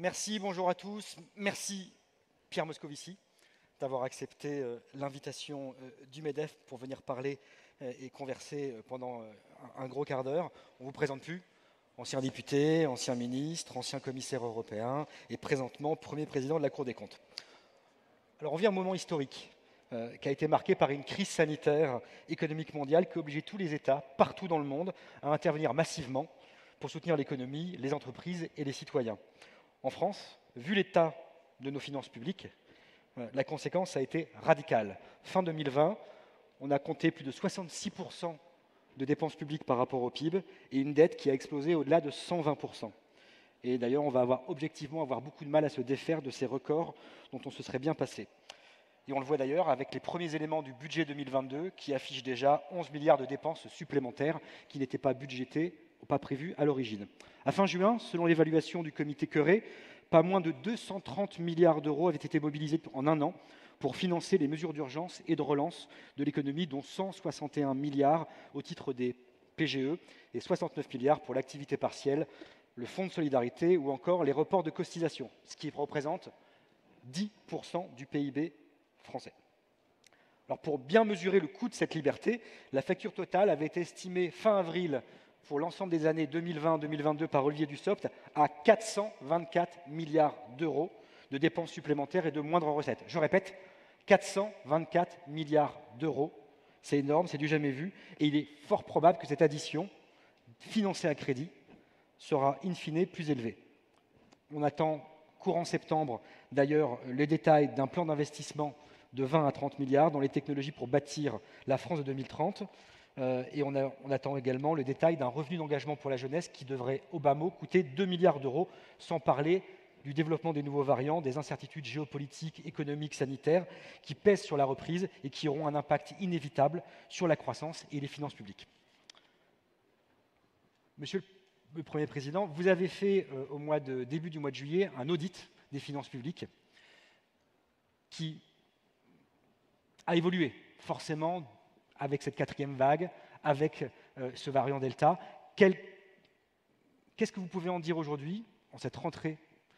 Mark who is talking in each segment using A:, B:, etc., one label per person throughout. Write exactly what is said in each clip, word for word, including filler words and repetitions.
A: Merci, bonjour à tous. Merci Pierre Moscovici d'avoir accepté euh, l'invitation euh, du MEDEF pour venir parler euh, et converser euh, pendant euh, un, un gros quart d'heure. On ne vous présente plus, ancien député, ancien ministre, ancien commissaire européen et présentement premier président de la Cour des comptes. Alors on vit un moment historique euh, qui a été marqué par une crise sanitaire économique mondiale qui a obligé tous les États, partout dans le monde, à intervenir massivement pour soutenir l'économie, les entreprises et les citoyens. En France, vu l'état de nos finances publiques, euh, la conséquence a été radicale. Fin deux mille vingt, on a compté plus de soixante-six pour cent de dépenses publiques par rapport au P I B et une dette qui a explosé au-delà de cent vingt pour cent. Et d'ailleurs, on va avoir, objectivement avoir beaucoup de mal à se défaire de ces records dont on se serait bien passé. Et on le voit d'ailleurs avec les premiers éléments du budget deux mille vingt-deux qui affichent déjà onze milliards de dépenses supplémentaires qui n'étaient pas budgétées ou pas prévues à l'origine. À fin juin, selon l'évaluation du comité Queré, pas moins de deux cent trente milliards d'euros avaient été mobilisés en un an pour financer les mesures d'urgence et de relance de l'économie, dont cent soixante et un milliards au titre des P G E et soixante-neuf milliards pour l'activité partielle, le fonds de solidarité ou encore les reports de cotisation, ce qui représente dix pour cent du P I B français. Alors pour bien mesurer le coût de cette liberté, la facture totale avait été estimée fin avril pour l'ensemble des années deux mille vingt deux mille vingt-deux par Olivier Dussopt à quatre cent vingt-quatre milliards d'euros de dépenses supplémentaires et de moindres recettes. Je répète, quatre cent vingt-quatre milliards d'euros. C'est énorme, c'est du jamais vu, et il est fort probable que cette addition, financée à crédit, sera in fine plus élevée. On attend courant septembre, d'ailleurs, les détails d'un plan d'investissement de vingt à trente milliards dans les technologies pour bâtir la France de deux mille trente. Euh, et on, a, on attend également le détail d'un revenu d'engagement pour la jeunesse qui devrait, au bas mot, coûter deux milliards d'euros, sans parler du développement des nouveaux variants, des incertitudes géopolitiques, économiques, sanitaires, qui pèsent sur la reprise et qui auront un impact inévitable sur la croissance et les finances publiques. Monsieur le Premier Président, vous avez fait, euh, au mois de, début du mois de juillet, un audit des finances publiques qui a évolué forcément avec cette quatrième vague, avec euh, ce variant Delta. Quel... Qu'est-ce que vous pouvez en dire aujourd'hui, en cette rentrée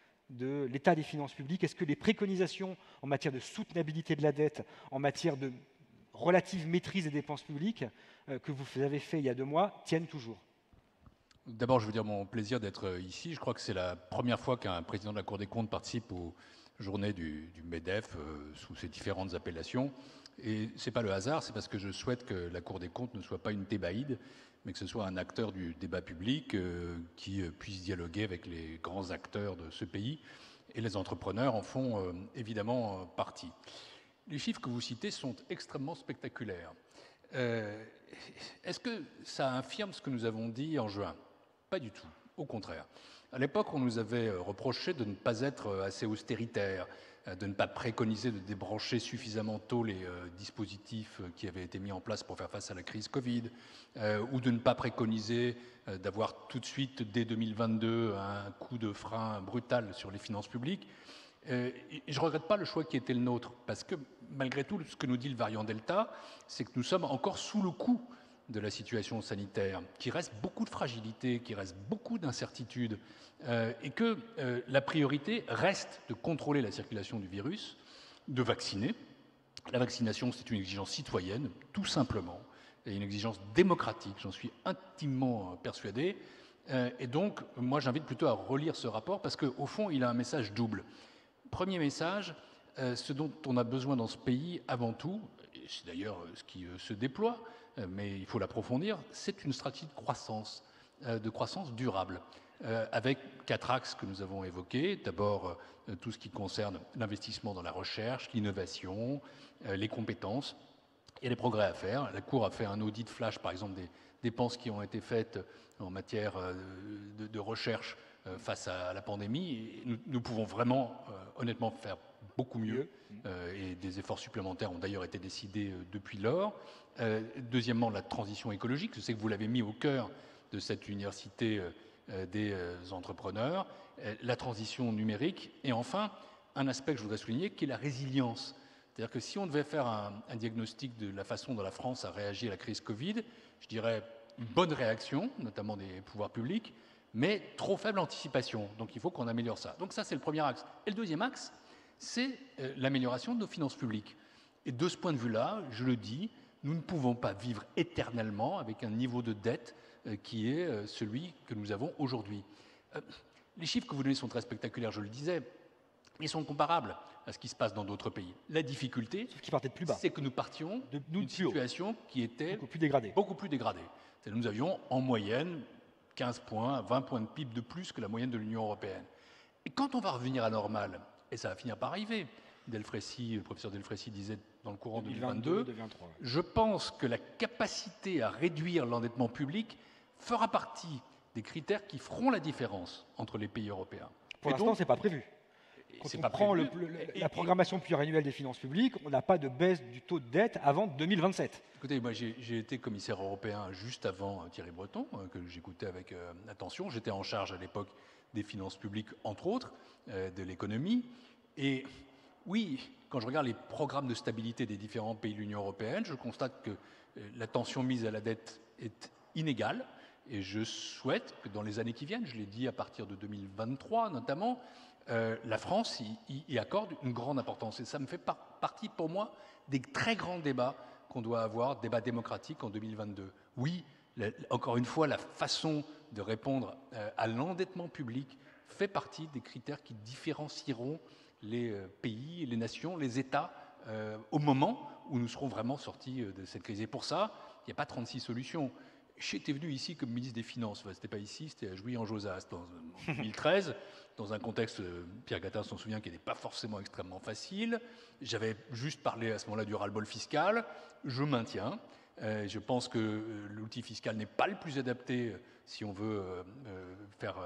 A: de l'état des finances publiques? Est-ce que les préconisations en matière de soutenabilité de la dette, en matière de relative maîtrise des dépenses publiques euh, que vous avez fait il y a deux mois tiennent toujours?
B: D'abord, je veux dire mon plaisir d'être ici. Je crois que c'est la première fois qu'un président de la Cour des comptes participe aux journées du, du MEDEF euh, sous ses différentes appellations. Et ce n'est pas le hasard, c'est parce que je souhaite que la Cour des comptes ne soit pas une thébaïde, mais que ce soit un acteur du débat public euh, qui euh, puisse dialoguer avec les grands acteurs de ce pays. Et les entrepreneurs en font euh, évidemment euh, partie. Les chiffres que vous citez sont extrêmement spectaculaires. Euh, Est-ce que ça infirme ce que nous avons dit en juin? Pas du tout, au contraire. À l'époque, on nous avait reproché de ne pas être assez austéritaire, de ne pas préconiser de débrancher suffisamment tôt les euh, dispositifs qui avaient été mis en place pour faire face à la crise Covid, euh, ou de ne pas préconiser euh, d'avoir tout de suite, dès deux mille vingt-deux, un coup de frein brutal sur les finances publiques. Euh, et je ne regrette pas le choix qui était le nôtre, parce que malgré tout, ce que nous dit le variant Delta, c'est que nous sommes encore sous le coup de la situation sanitaire, qu'il reste beaucoup de fragilité, qu'il reste beaucoup d'incertitudes, euh, et que euh, la priorité reste de contrôler la circulation du virus, de vacciner. La vaccination, c'est une exigence citoyenne, tout simplement, et une exigence démocratique, j'en suis intimement persuadé. Euh, et donc, moi, j'invite plutôt à relire ce rapport, parce qu'au fond, il a un message double. Premier message, euh, ce dont on a besoin dans ce pays, avant tout, et c'est d'ailleurs ce qui euh, se déploie, euh, mais il faut l'approfondir, c'est une stratégie de croissance, euh, de croissance durable, euh, avec quatre axes que nous avons évoqués. D'abord, euh, tout ce qui concerne l'investissement dans la recherche, l'innovation, euh, les compétences et les progrès à faire. La Cour a fait un audit flash, par exemple, des dépenses qui ont été faites en matière euh, de, de recherche face à la pandémie. Et nous, nous pouvons vraiment, euh, honnêtement, faire beaucoup mieux. Euh, et des efforts supplémentaires ont d'ailleurs été décidés euh, depuis lors. Euh, deuxièmement, la transition écologique. Je sais que vous l'avez mis au cœur de cette université euh, des euh, entrepreneurs. Euh, la transition numérique. Et enfin, un aspect que je voudrais souligner, qui est la résilience. C'est-à-dire que si on devait faire un, un diagnostic de la façon dont la France a réagi à la crise Covid, je dirais une bonne réaction, notamment des pouvoirs publics, mais trop faible anticipation. Donc il faut qu'on améliore ça. Donc ça, c'est le premier axe. Et le deuxième axe, c'est euh, l'amélioration de nos finances publiques. Et de ce point de vue-là, je le dis, nous ne pouvons pas vivre éternellement avec un niveau de dette euh, qui est euh, celui que nous avons aujourd'hui. Euh, les chiffres que vous donnez sont très spectaculaires, je le disais. Ils sont comparables à ce qui se passe dans d'autres pays. La difficulté,
A: qui partait de plus bas,
B: c'est que nous partions d'une situation haut, qui était
A: beaucoup plus dégradée.
B: Beaucoup plus dégradée. Nous avions en moyenne quinze points, vingt points de P I B de plus que la moyenne de l'Union européenne. Et quand on va revenir à normal, et ça va finir par arriver, Delfrécy, le professeur Delfrécy disait dans le courant deux mille vingt-deux, deux mille vingt-trois, je pense que la capacité à réduire l'endettement public fera partie des critères qui feront la différence entre les pays européens.
A: Pour l'instant, ce n'est pas prévu. Quand on prend le, le, et, la programmation pluriannuelle des finances publiques, on n'a pas de baisse du taux de dette avant deux mille vingt-sept.
B: Écoutez, moi j'ai été commissaire européen juste avant Thierry Breton, que j'écoutais avec euh, attention. J'étais en charge à l'époque des finances publiques, entre autres, euh, de l'économie. Et oui, quand je regarde les programmes de stabilité des différents pays de l'Union européenne, je constate que euh, la tension mise à la dette est inégale. Et je souhaite que dans les années qui viennent, je l'ai dit à partir de deux mille vingt-trois notamment, Euh, la France y, y, y accorde une grande importance. Et ça me fait par, partie, pour moi, des très grands débats qu'on doit avoir, débats démocratiques en deux mille vingt-deux. Oui, la, encore une fois, la façon de répondre euh, à l'endettement public fait partie des critères qui différencieront les euh, pays, les nations, les États euh, au moment où nous serons vraiment sortis euh, de cette crise. Et pour ça, il n'y a pas trente-six solutions. J'étais venu ici comme ministre des Finances, enfin, ce n'était pas ici, c'était à Jouy-en-Josas, en deux mille treize, dans un contexte, Pierre Gattaz s'en souvient, qui n'était pas forcément extrêmement facile. J'avais juste parlé à ce moment-là du ras-le-bol fiscal. Je maintiens. Euh, je pense que l'outil fiscal n'est pas le plus adapté si on veut euh, faire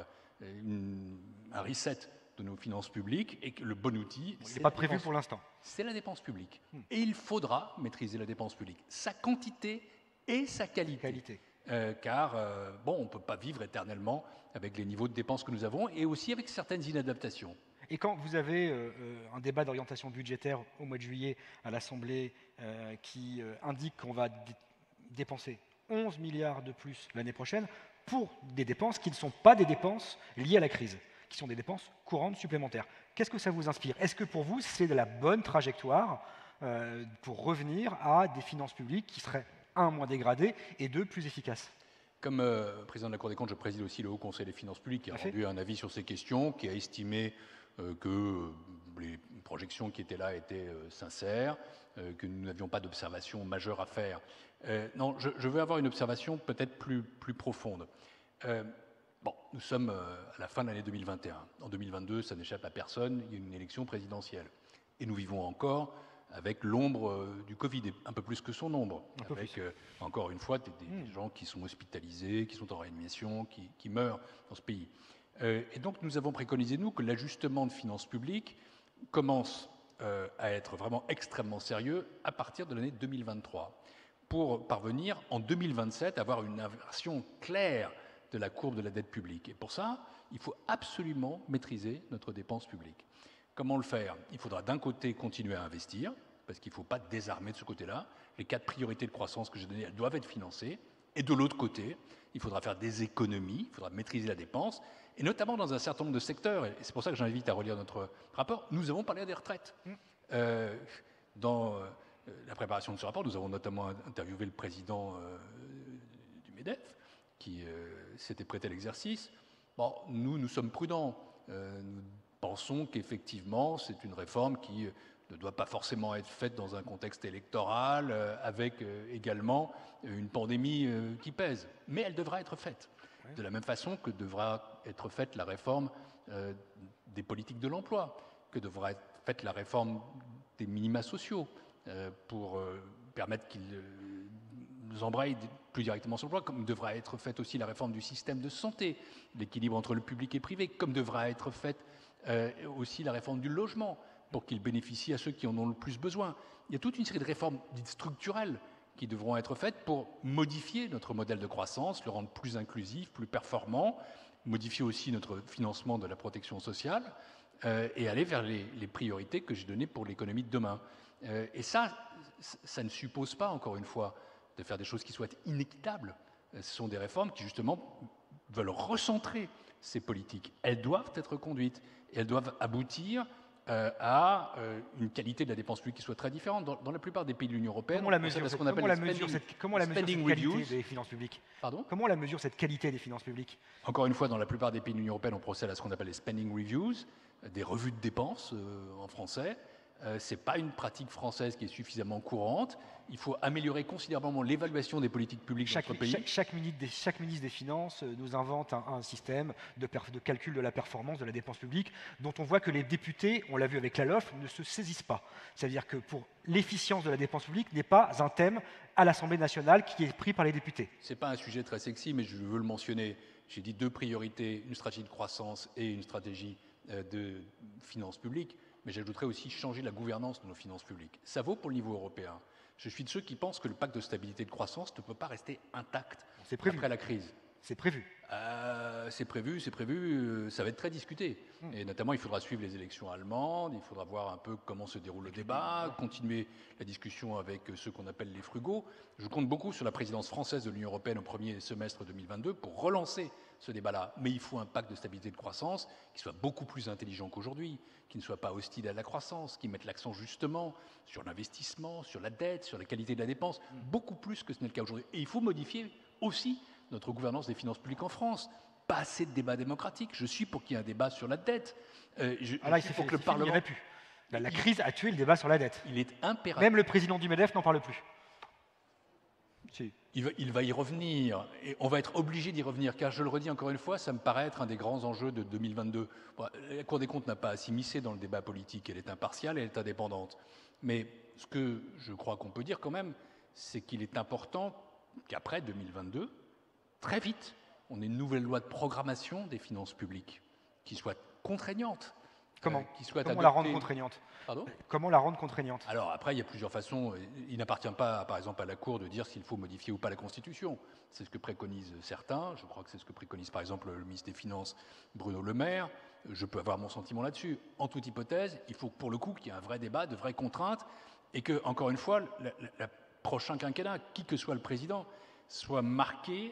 B: une, un reset de nos finances publiques, et que le bon outil,
A: c'est pas prévu pour l'instant.
B: C'est la dépense publique. Hmm. Et il faudra maîtriser la dépense publique, sa quantité et sa qualité.
A: qualité.
B: Euh, car euh, bon, on ne peut pas vivre éternellement avec les niveaux de dépenses que nous avons et aussi avec certaines inadaptations.
A: Et quand vous avez euh, un débat d'orientation budgétaire au mois de juillet à l'Assemblée euh, qui euh, indique qu'on va dé dépenser onze milliards de plus l'année prochaine pour des dépenses qui ne sont pas des dépenses liées à la crise, qui sont des dépenses courantes supplémentaires, qu'est-ce que ça vous inspire? Est-ce que pour vous, c'est de la bonne trajectoire euh, pour revenir à des finances publiques qui seraient un, moins dégradé, et deux, plus efficace?
B: Comme euh, président de la Cour des comptes, je préside aussi le Haut Conseil des finances publiques, qui a rendu un avis sur ces questions, qui a estimé euh, que euh, les projections qui étaient là étaient euh, sincères, euh, que nous n'avions pas d'observation majeure à faire. Euh, non, je, je veux avoir une observation peut-être plus, plus profonde. Euh, bon, nous sommes euh, à la fin de l'année deux mille vingt et un. En deux mille vingt-deux, ça n'échappe à personne, il y a une élection présidentielle. Et nous vivons encore avec l'ombre euh, du Covid, et un peu plus que son ombre,
A: un
B: avec, euh, encore une fois, des, des, mmh. des gens qui sont hospitalisés, qui sont en réanimation, qui, qui meurent dans ce pays. Euh, et donc, nous avons préconisé, nous, que l'ajustement de finances publiques commence euh, à être vraiment extrêmement sérieux à partir de l'année deux mille vingt-trois, pour parvenir, en deux mille vingt-sept, à avoir une inversion claire de la courbe de la dette publique. Et pour ça, il faut absolument maîtriser notre dépense publique. Comment le faire? Il faudra d'un côté continuer à investir, parce qu'il ne faut pas désarmer de ce côté-là. Les quatre priorités de croissance que j'ai données, elles doivent être financées. Et de l'autre côté, il faudra faire des économies, il faudra maîtriser la dépense, et notamment dans un certain nombre de secteurs. Et c'est pour ça que j'invite à relire notre rapport. Nous avons parlé des retraites. Mmh. Euh, dans euh, la préparation de ce rapport, nous avons notamment interviewé le président euh, du MEDEF, qui euh, s'était prêté à l'exercice. Bon, nous, nous sommes prudents. Euh, nous pensons qu'effectivement, c'est une réforme qui euh, ne doit pas forcément être faite dans un contexte électoral, euh, avec euh, également une pandémie euh, qui pèse. Mais elle devra être faite. Oui. De la même façon que devra être faite la réforme euh, des politiques de l'emploi, que devra être faite la réforme des minima sociaux, euh, pour euh, permettre qu'ils euh, embrayent plus directement sur l'emploi, comme devra être faite aussi la réforme du système de santé, l'équilibre entre le public et privé, comme devra être faite Euh, aussi la réforme du logement, pour qu'il bénéficie à ceux qui en ont le plus besoin. Il y a toute une série de réformes dites structurelles qui devront être faites pour modifier notre modèle de croissance, le rendre plus inclusif, plus performant, modifier aussi notre financement de la protection sociale euh, et aller vers les, les priorités que j'ai données pour l'économie de demain. Euh, et ça, ça ne suppose pas, encore une fois, de faire des choses qui soient inéquitables. Ce sont des réformes qui, justement, veulent recentrer ces politiques. Elles doivent être conduites et elles doivent aboutir euh, à euh, une qualité de la dépense publique qui soit très différente. Dans, dans la plupart des pays de l'Union européenne,
A: comment la mesure,
B: ce qu'on
A: comment
B: appelle
A: la
B: les
A: mesure
B: spending,
A: cette, comment la mesure cette
B: spending
A: qualité
B: reviews.
A: des finances publiques?
B: Pardon?
A: Comment la mesure cette qualité des finances publiques?
B: Encore une fois, dans la plupart des pays de l'Union européenne, on procède à ce qu'on appelle les spending reviews, des revues de dépenses euh, en français. Euh, ce n'est pas une pratique française qui est suffisamment courante. Il faut améliorer considérablement l'évaluation des politiques publiques
A: chaque,
B: dans notre pays.
A: Chaque, chaque, ministre des, chaque ministre des Finances nous invente un, un système de, perf, de calcul de la performance de la dépense publique dont on voit que les députés, on l'a vu avec la L O F, ne se saisissent pas. C'est-à-dire que pour l'efficience de la dépense publique n'est pas un thème à l'Assemblée nationale qui est pris par les députés.
B: Ce n'est pas un sujet très sexy, mais je veux le mentionner. J'ai dit deux priorités, une stratégie de croissance et une stratégie euh, de finances publiques. Mais j'ajouterais aussi changer la gouvernance de nos finances publiques. Ça vaut pour le niveau européen. Je suis de ceux qui pensent que le pacte de stabilité et de croissance ne peut pas rester intact après la crise.
A: C'est prévu.
B: Euh, c'est prévu, c'est prévu, euh, ça va être très discuté. Mmh. Et notamment, il faudra suivre les élections allemandes, il faudra voir un peu comment se déroule le débat, continuer la discussion avec ceux qu'on appelle les frugaux. Je compte beaucoup sur la présidence française de l'Union européenne au premier semestre deux mille vingt-deux pour relancer ce débat-là. Mais il faut un pacte de stabilité et de croissance qui soit beaucoup plus intelligent qu'aujourd'hui, qui ne soit pas hostile à la croissance, qui mette l'accent justement sur l'investissement, sur la dette, sur la qualité de la dépense, beaucoup plus que ce n'est le cas aujourd'hui. Et il faut modifier aussi notre gouvernance des finances publiques en France. Pas assez de débat démocratique. Je suis pour qu'il y ait un débat sur la dette.
A: Euh, je, ah là, je suis pour que le Parlement... Il plus. La, la crise a tué le débat sur la dette.
B: Il est impératif.
A: Même le président du MEDEF n'en parle plus.
B: Si. Il, va, il va y revenir, et on va être obligé d'y revenir, car je le redis encore une fois, ça me paraît être un des grands enjeux de deux mille vingt-deux. Bon, la Cour des comptes n'a pas à s'immiscer dans le débat politique, elle est impartiale, elle est indépendante. Mais ce que je crois qu'on peut dire quand même, c'est qu'il est important qu'après deux mille vingt-deux, très vite, on ait une nouvelle loi de programmation des finances publiques qui soit contraignante.
A: Comment,
B: euh, qui soit
A: Comment
B: adoptée...
A: la rendre contraignante?
B: Pardon?
A: Comment la rendre contraignante?
B: Alors après, il y a plusieurs façons. Il n'appartient pas, par exemple, à la Cour de dire s'il faut modifier ou pas la Constitution. C'est ce que préconisent certains. Je crois que c'est ce que préconise, par exemple, le ministre des Finances, Bruno Le Maire. Je peux avoir mon sentiment là-dessus. En toute hypothèse, il faut pour le coup qu'il y ait un vrai débat, de vraies contraintes, et que, encore une fois, le prochain quinquennat, qui que soit le président, soit marqué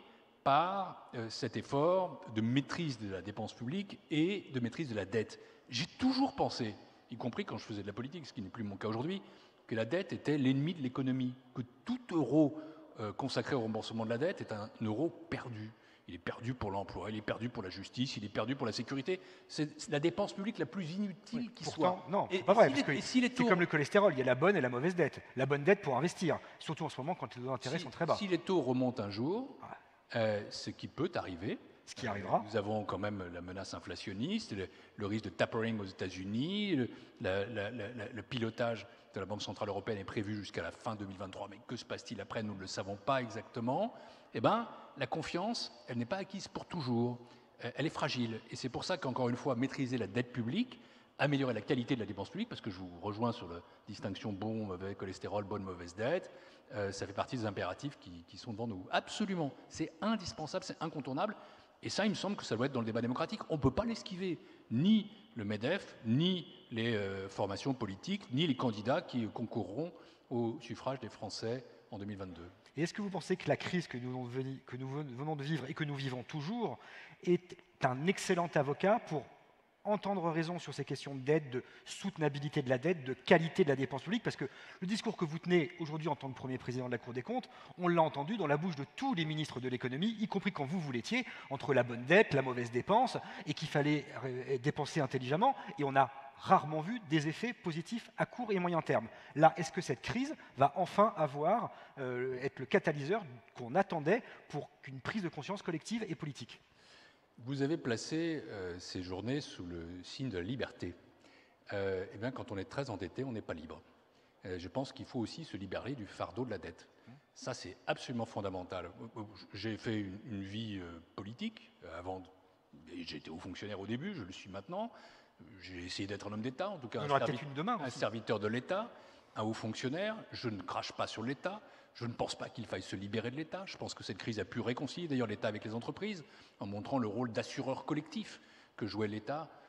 B: par euh, cet effort de maîtrise de la dépense publique et de maîtrise de la dette. J'ai toujours pensé, y compris quand je faisais de la politique, ce qui n'est plus mon cas aujourd'hui, que la dette était l'ennemi de l'économie, que tout euro euh, consacré au remboursement de la dette est un euro perdu. Il est perdu pour l'emploi, il est perdu pour la justice, il est perdu pour la sécurité. C'est la dépense publique la plus inutile oui, qui soit.
A: Non, c'est pas vrai, parce que si c'est comme le cholestérol, il y a la bonne et la mauvaise dette. La bonne dette pour investir, surtout en ce moment quand les taux d'intérêt
B: si,
A: sont très bas.
B: Si les taux remontent un jour, ouais. euh, ce qui peut arriver,
A: ce qui arrivera.
B: Nous avons quand même la menace inflationniste, le, le risque de tapering aux États-Unis, le, la, la, la, le pilotage de la Banque centrale européenne est prévu jusqu'à la fin deux mille vingt-trois, mais que se passe-t-il après? Nous ne le savons pas exactement. Eh bien, la confiance, elle n'est pas acquise pour toujours. Elle est fragile. Et c'est pour ça qu'encore une fois, maîtriser la dette publique, améliorer la qualité de la dépense publique, parce que je vous rejoins sur la distinction bon, mauvais, cholestérol, bonne, mauvaise dette, euh, ça fait partie des impératifs qui, qui sont devant nous. Absolument. C'est indispensable, c'est incontournable. Et ça, il me semble que ça doit être dans le débat démocratique. On ne peut pas l'esquiver. Ni le MEDEF, ni les euh, formations politiques, ni les candidats qui concourront au suffrage des Français en deux mille vingt-deux.
A: Et est-ce que vous pensez que la crise que nous, veni, que nous venons de vivre et que nous vivons toujours est un excellent avocat pour entendre raison sur ces questions de dette, de soutenabilité de la dette, de qualité de la dépense publique? Parce que le discours que vous tenez aujourd'hui en tant que premier président de la Cour des comptes, on l'a entendu dans la bouche de tous les ministres de l'économie, y compris quand vous vous l'étiez, entre la bonne dette, la mauvaise dépense, et qu'il fallait dépenser intelligemment, et on a rarement vu des effets positifs à court et moyen terme. Là, est-ce que cette crise va enfin avoir, euh, être le catalyseur qu'on attendait pour qu'une prise de conscience collective et politique?
B: Vous avez placé euh, ces journées sous le signe de la liberté. Euh, eh bien, quand on est très endetté, on n'est pas libre. Euh, je pense qu'il faut aussi se libérer du fardeau de la dette. Ça, c'est absolument fondamental. J'ai fait une, une vie euh, politique avant. J'étais haut fonctionnaire au début, je le suis maintenant. J'ai essayé d'être un homme d'État, en tout cas un, servi
A: une demain
B: un serviteur de l'État, un haut fonctionnaire. Je ne crache pas sur l'État. Je ne pense pas qu'il faille se libérer de l'État. Je pense que cette crise a pu réconcilier d'ailleurs l'État avec les entreprises en montrant le rôle d'assureur collectif que jouait l'État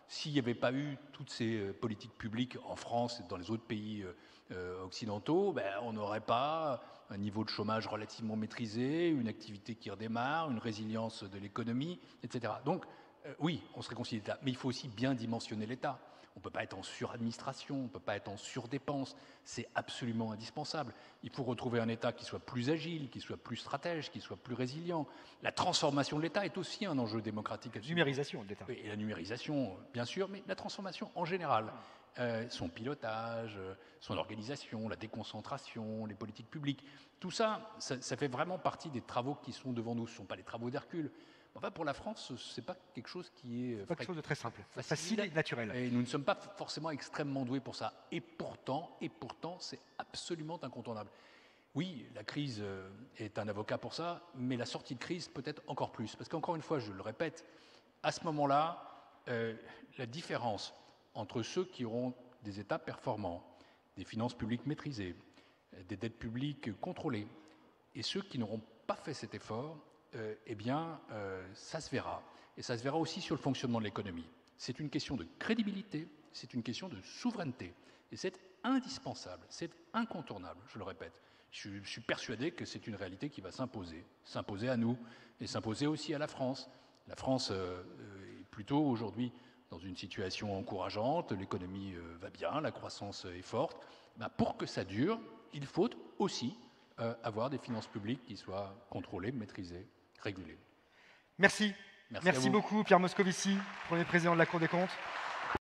B: S'il n'y avait pas eu toutes ces euh, politiques publiques en France et dans les autres pays euh, euh, occidentaux, ben, on n'aurait pas un niveau de chômage relativement maîtrisé, une activité qui redémarre, une résilience de l'économie, et cetera. Donc, euh, oui, on se réconcilie l'État, mais il faut aussi bien dimensionner l'État. On ne peut pas être en suradministration, on ne peut pas être en surdépense, c'est absolument indispensable. Il faut retrouver un État qui soit plus agile, qui soit plus stratège, qui soit plus résilient. La transformation de l'État est aussi un enjeu démocratique.
A: La numérisation de l'État.
B: Et la numérisation, bien sûr, mais la transformation en général. Euh, son pilotage, euh, son organisation, la déconcentration, les politiques publiques, tout ça, ça, ça fait vraiment partie des travaux qui sont devant nous. Ce ne sont pas les travaux d'Hercule. Enfin, pour la France, ce n'est pas quelque chose qui est...
A: Pas quelque chose de très simple,
B: facile,
A: facile et naturel.
B: Et nous ne sommes pas forcément extrêmement doués pour ça. Et pourtant, et pourtant, c'est absolument incontournable. Oui, la crise est un avocat pour ça, mais la sortie de crise peut-être encore plus. Parce qu'encore une fois, je le répète, à ce moment-là, euh, la différence entre ceux qui auront des États performants, des finances publiques maîtrisées, des dettes publiques contrôlées, et ceux qui n'auront pas fait cet effort, euh, eh bien, euh, ça se verra. Et ça se verra aussi sur le fonctionnement de l'économie. C'est une question de crédibilité, c'est une question de souveraineté. Et c'est indispensable, c'est incontournable, je le répète. Je, je suis persuadé que c'est une réalité qui va s'imposer, s'imposer à nous et s'imposer aussi à la France. La France euh, est plutôt aujourd'hui dans une situation encourageante, l'économie euh, va bien, la croissance est forte. Ben, pour que ça dure, il faut aussi euh, avoir des finances publiques qui soient contrôlées, maîtrisées, régulées.
A: Merci. Merci, Merci beaucoup Pierre Moscovici, premier président de la Cour des comptes.